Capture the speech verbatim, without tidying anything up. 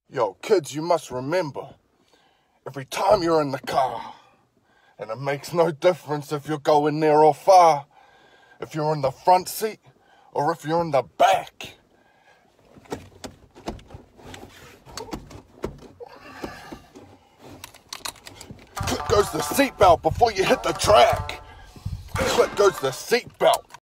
Yo, kids, you must remember, every time you're in the car, and it makes no difference if you're going near or far, if you're in the front seat or if you're in the back. Click goes the seatbelt before you hit the track. Click goes the seatbelt